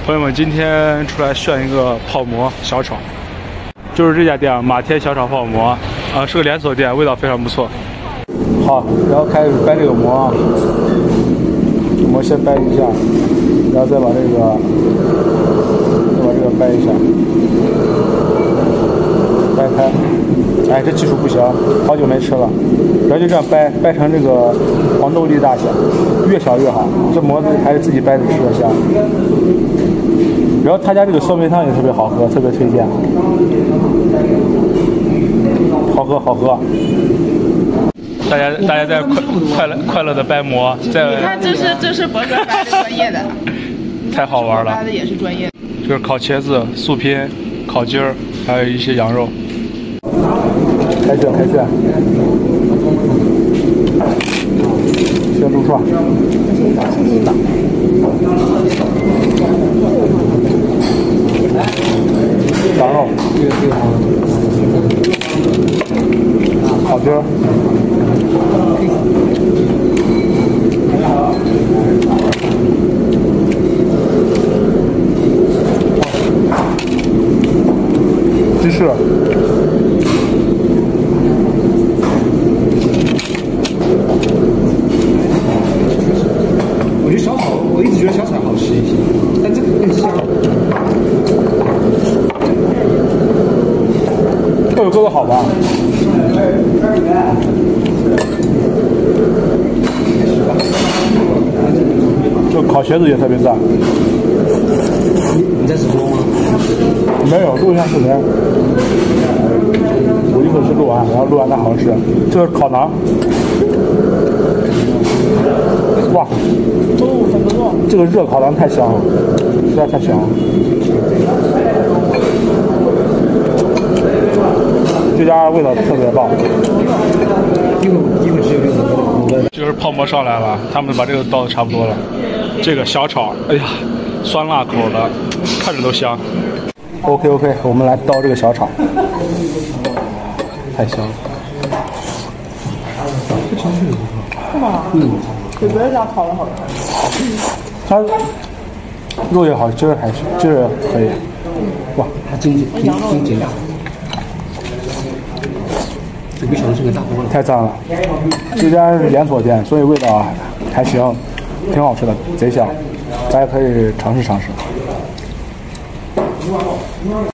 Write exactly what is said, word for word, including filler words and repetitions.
朋友们，今天出来炫一个泡馍小炒，就是这家店马天小炒泡馍，啊、呃，是个连锁店，味道非常不错。好，然后开始掰这个馍啊，馍先掰一下，然后再把这个，再把这个掰一下，掰开。哎，这技术不行，好久没吃了。然后就这样掰，掰成这个黄豆粒大小，越小越好。这馍子还是自己掰着吃的香。然后他家这个酸梅汤也特别好喝，特别推荐。好喝，好喝。大家大家在快快乐快乐的掰馍，在你看，这是这是博哥掰的专业的， 太好玩了。 掰的也是专业的。 这是烤茄子、素拼、烤筋儿，还有一些羊肉。开卷，开卷。先撸串。羊肉。烤筋儿。鸡翅。 我觉得小炒，我一直觉得小炒好吃一些，但这个更香。 这个做的好吧？这烤茄子也特别赞。 你你在直播吗？ 没有，录一下视频。我一会儿去录完，然后录完再好好吃。这是烤馕。哇，这个热烤馕太香了，实在太香了。这家味道特别棒。 一会儿一会儿是我的。 这个是泡馍上来了，他们把这个倒的差不多了。这个小炒，哎呀，酸辣口的，看着都香。OK OK， 我们来倒这个小炒，太香了。 是吗？嗯，比别人家烤的好吃。 它肉也好，筋儿还是筋儿可以。哇， 它筋筋筋筋大。这没想到是个大锅了。太赞了！这家是连锁店，所以味道还行，挺好吃的，贼香，大家可以尝试尝试。